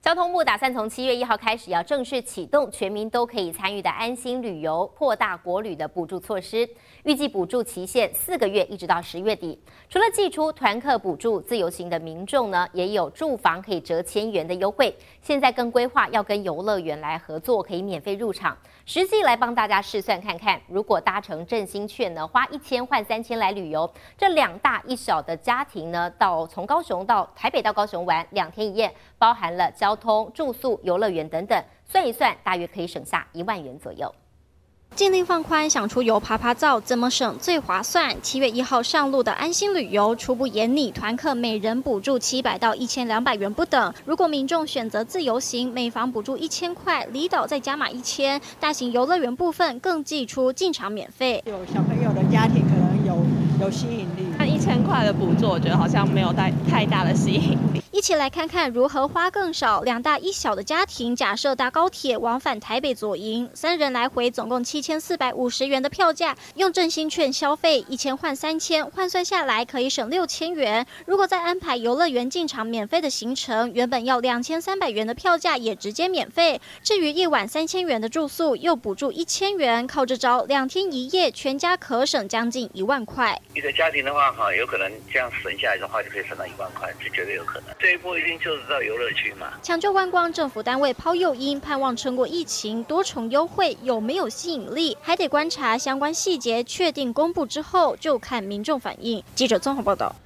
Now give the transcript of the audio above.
交通部打算从7月1号开始，要正式启动全民都可以参与的安心旅游扩大国旅的补助措施，预计补助期限4个月，一直到10月底。除了祭出团客补助，自由行的民众呢，也有住房可以折1000元的优惠。现在更规划要跟游乐园来合作，可以免费入场。实际来帮大家试算看看，如果搭乘振兴券呢，花1000换3000来旅游，这2大1小的家庭呢，从高雄到台北到高雄玩2天1夜，包含了交通、住宿、游乐园等等，算一算，大约可以省下1万元左右。 禁令放宽，想出游爬爬灶怎么省最划算？7月1号上路的安心旅游初步研拟，团客每人补助700到1200元不等。如果民众选择自由行，每房补助1000块，离岛再加码1000。大型游乐园部分更祭出进场免费。 有小朋友的家庭可能有吸引力。 那1000块的补助，我觉得好像没有太大的吸引力。 一起来看看如何花更少。2大1小的家庭，假设搭高铁往返台北左营，3人来回总共7450元的票价，用振兴券消费1000换3000，换算下来可以省6000元。如果再安排游乐园进场免费的行程，原本要2300元的票价也直接免费。至于1晚3000元的住宿，又补助1000元。靠这招2天1夜，全家可省将近1万块。 一个家庭的话，有可能这样省下来的话，就可以省到1万块，是绝对有可能。这一波一定就是到游乐区嘛。 抢救观光，政府单位抛诱因，盼望撑过疫情，多重优惠有没有吸引力，还得观察相关细节，确定公布之后就看民众反应。记者综合报道。